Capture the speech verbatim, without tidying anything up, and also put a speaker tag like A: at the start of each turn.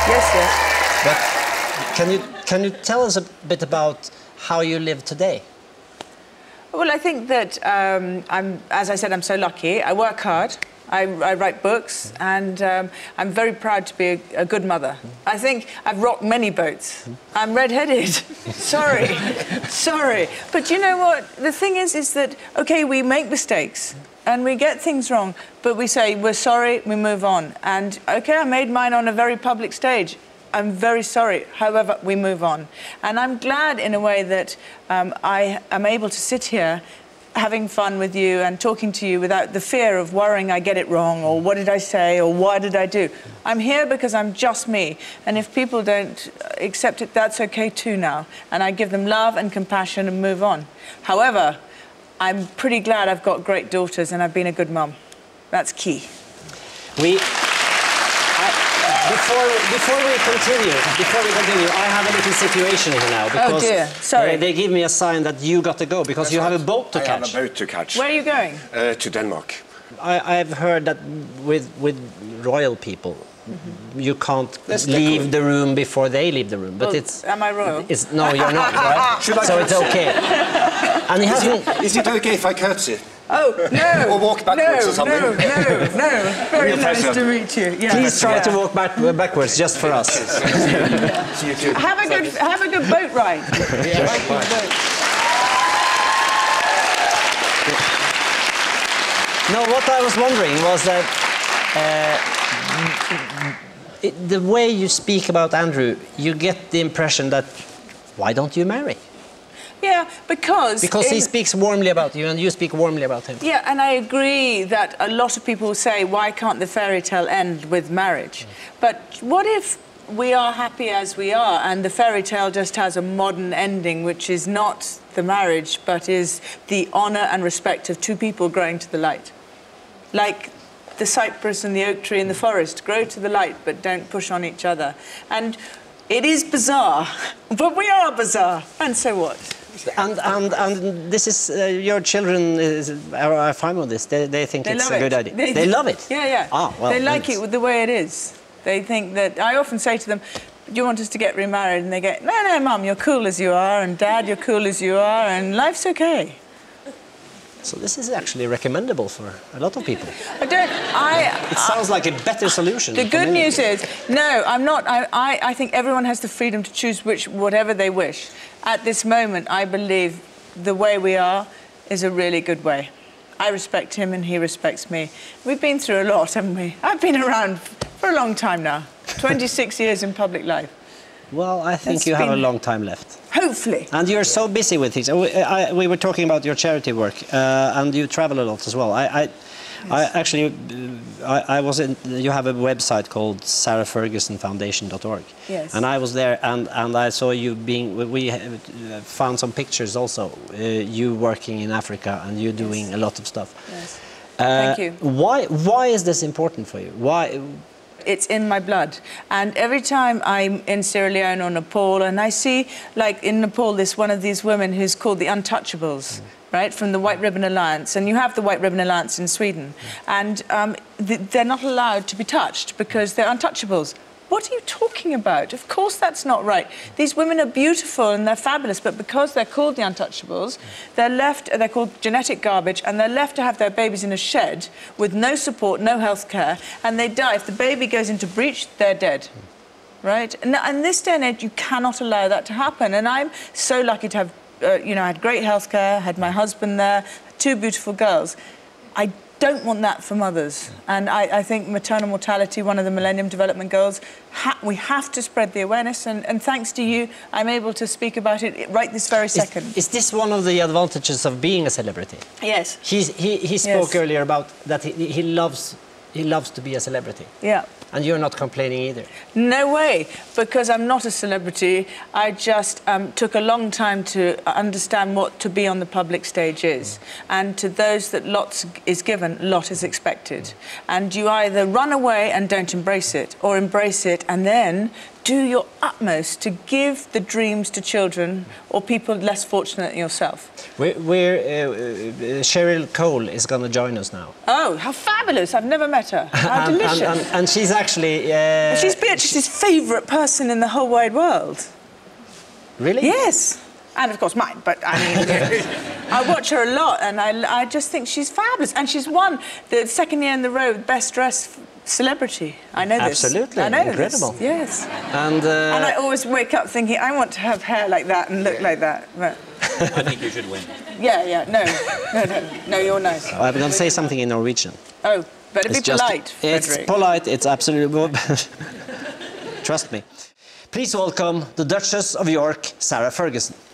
A: Yes, yes.
B: But can you, can you tell us a bit about how you live today?
A: Well, I think that, um, I'm, as I said, I'm so lucky. I work hard. I, I write books, and um, I'm very proud to be a, a good mother. I think I've rocked many boats. I'm red-headed. Sorry. Sorry. But you know what? The thing is, is that, OK, we make mistakes, and we get things wrong, but we say, we're sorry, we move on. And, OK, I made mine on a very public stage. I'm very sorry. However, we move on. And I'm glad, in a way, that um, I am able to sit here having fun with you and talking to you without the fear of worrying I get it wrong, or what did I say, or why did I do. I'm here because I'm just me, and if people don't accept it, that's okay too now, and I give them love and compassion and move on. However, I'm pretty glad I've got great daughters and I've been a good mum. That's key.
B: We... Before, before we continue, before we continue, I have a little situation here now, because
A: oh dear. Sorry.
B: Uh, they give me a sign that you got to go, because
C: That's
B: you
C: right.
B: have a boat to
C: I
B: catch.
C: I have a boat to catch.
A: Where are you going?
C: Uh, to Denmark.
B: I, I've heard that with, with royal people, mm-hmm. you can't
C: Let's
B: leave the room before they leave the room, but
A: well,
B: it's...
A: Am I royal?
B: It's, no, you're not, right?
C: Should I
B: so it's okay. And he
C: is,
B: hasn't...
C: it, is it okay if I curtsy?
A: Oh, no!
C: Or walk backwards
A: no,
C: or something?
A: No, no, no. Very nice to meet you. Yeah.
B: Please try
A: yeah.
B: to walk back, backwards, just for us.
C: See you too.
A: Have a good, have a good boat ride. Yeah, right. Boat.
B: No, what I was wondering was that uh, it, the way you speak about Andrew, you get the impression that, why don't you marry?
A: Yeah, because...
B: Because
A: in,
B: he speaks warmly about you and you speak warmly about him.
A: Yeah, and I agree that a lot of people say, why can't the fairy tale end with marriage? Mm. But what if we are happy as we are and the fairy tale just has a modern ending, which is not the marriage, but is the honour and respect of two people growing to the light? Like the cypress and the oak tree in the forest, grow to the light, but don't push on each other. And it is bizarre, but we are bizarre, and so what?
B: And, and, and this is, uh, your children is, are fine with this. They, they think
A: they
B: it's
A: love
B: a
A: it.
B: good idea.
A: They,
B: they love it?
A: Yeah, yeah.
B: Ah, well,
A: they like
B: nice.
A: it with the way it is. They think that... I often say to them, do you want us to get remarried? And they go, no, no, Mum, you're cool as you are, and Dad, you're cool as you are, and life's okay.
B: So this is actually recommendable for a lot of people.
A: I don't... I...
B: It sounds like a better solution.
A: The good news is, no, I'm not... I, I, I think everyone has the freedom to choose which, whatever they wish. At this moment, I believe the way we are is a really good way. I respect him and he respects me. We've been through a lot, haven't we? I've been around for a long time now. twenty-six years in public life.
B: Well, I think
A: That's
B: you have
A: been...
B: a long time left.
A: Hopefully.
B: And you're so busy with things. We, I, we were talking about your charity work, uh, and you travel a lot as well. I, I, yes. I actually, uh, I, I was in. You have a website called sarah ferguson foundation dot org.
A: Yes.
B: And I was there, and and I saw you being. We found some pictures also. Uh, you working in Africa, and you doing yes. a lot of stuff.
A: Yes.
B: Uh,
A: Thank you.
B: Why? Why is this important for you? Why?
A: It's in my blood. And every time I'm in Sierra Leone or Nepal and I see, like in Nepal, this one of these women who's called the Untouchables, mm. right, from the White Ribbon Alliance. And you have the White Ribbon Alliance in Sweden. Mm. And um, th they're not allowed to be touched because they're untouchables. What are you talking about? Of course that's not right. These women are beautiful and they're fabulous, but because they're called the Untouchables, they're left, they're called genetic garbage, and they're left to have their babies in a shed with no support, no health care, and they die. If the baby goes into breach, they're dead. Right? And in this day and age, you cannot allow that to happen. And I'm so lucky to have, uh, you know, I had great health care, had my husband there, two beautiful girls. I don't want that for mothers. And I, I think maternal mortality, one of the Millennium Development Goals, ha we have to spread the awareness, and, and thanks to you, I'm able to speak about it right this very second.
B: Is, is this one of the advantages of being a celebrity?
A: Yes.
B: He's, he, he spoke
A: yes.
B: earlier about that he, he, loves, he loves to be a celebrity.
A: Yeah.
B: And you're not complaining either?
A: No way, because I'm not a celebrity. I just um, took a long time to understand what to be on the public stage is. Mm. And to those that lots is given, lot is expected. Mm. And you either run away and don't embrace it, or embrace it and then do your utmost to give the dreams to children or people less fortunate than yourself.
B: We're, we're uh, uh, Cheryl Cole is going to join us now.
A: Oh, how fabulous! I've never met her. How
B: and,
A: delicious!
B: And, and, and she's actually... Uh,
A: She's Beatrice's favourite person in the whole wide world.
B: Really?
A: Yes. And, of course, mine. But, I mean, I watch her a lot, and I, I just think she's fabulous. And she's won the second year in the row Best Dressed Celebrity. I know this.
B: Absolutely.
A: I know
B: Incredible.
A: This. Yes.
B: And, uh,
A: and I always wake up thinking, I want to have hair like that and look like that. But...
D: I think you should win.
A: Yeah, yeah. No. No, no. No, you're nice.
B: I'm going to say something in Norwegian.
A: Oh, better be
B: It's just-
A: polite,
B: It's
A: Frederick.
B: polite, it's absolutely... Trust me. Please welcome the Duchess of York, Sarah Ferguson.